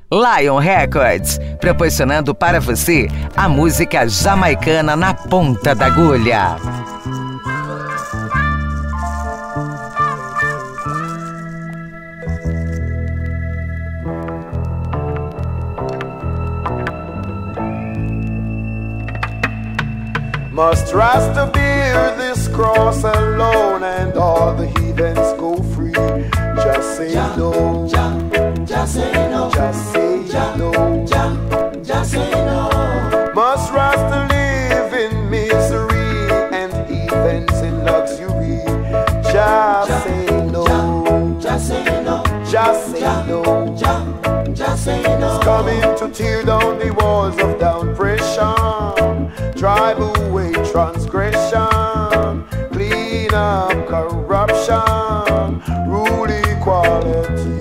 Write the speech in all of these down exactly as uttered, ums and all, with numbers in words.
Lion Records, proporcionando para você a música jamaicana na ponta da agulha. Must Rasta bear this cross alone and all the heathens go free? Just say no. Just say no. Just say no. Just say no. Must Rasta live in misery and heathens in luxury? Just say no. Just say no. Just say no. Just say no. It's coming to tear down the walls of down oppression, drive away transgression, clean up corruption, rule equality.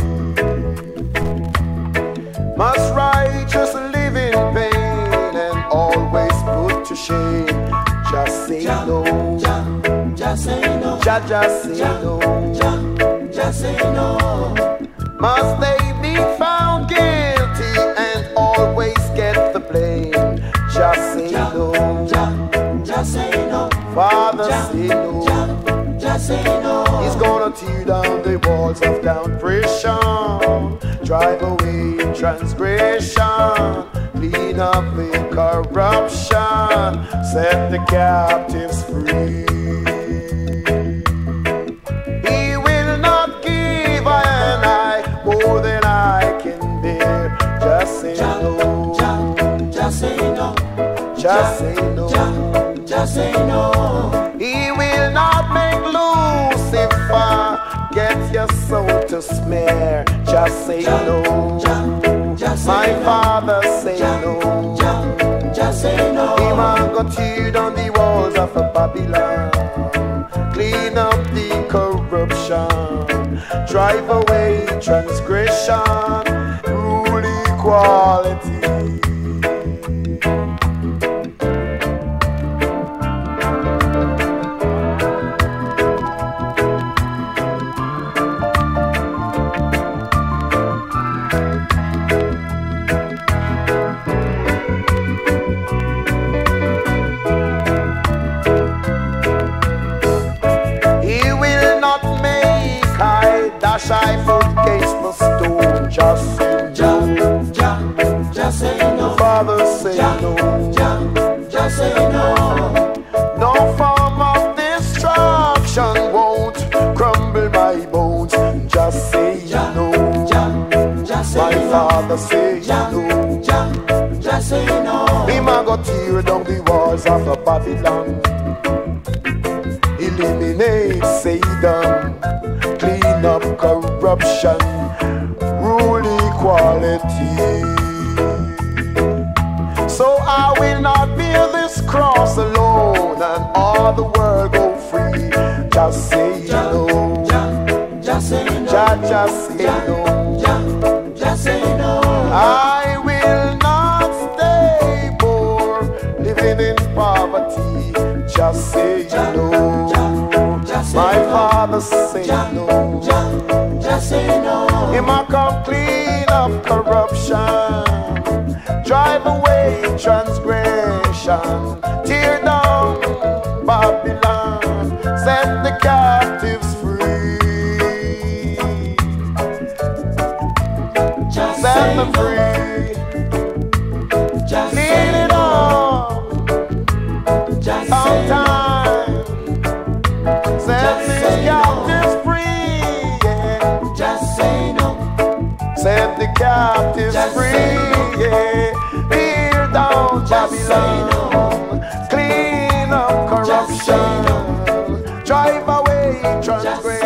Must righteous live in pain and always put to shame? Just say no. Just say no. Just say no. Just say no. Must they be found guilty and always get the blame? Just say no. Just say no. Father, say no. Just say no. He's gonna tear down the walls of down oppression, drive away transgression, clean up the corruption, set the captives free. He will not give I and I more than I can bear. Just say no. Just say no. Just say no. Just say no. He will not make Lucifer get your soul to smear. Just say no. My Father say no. Just say no. He might go tear down the walls of Babylon, clean up the corruption, drive away transgression, rule equality. Dash I foot against the stone. Just say no. Just say no. Father say no. Just say no. No form of destruction won't crumble my bones. Just say no. My Father say no. Just say no. He might go tear down the walls of the Babylon, eliminate Satan, clean up corruption, rule equality. So I will not bear this cross alone and all the world go free. Just say no. Just say no. Just say no. Just say no. I will not stay poor, living in poverty. Just say no. My Father say no. Just say no. He might come clean up corruption, drive away transgression, tear down Babylon, set the captives free. Just set them free. Just clean it up. Just sometime. Set the captives free, yeah. Just say no. Set the captives just free, yeah. Tear down Babylon, no. Clean up corruption, drive away transgression.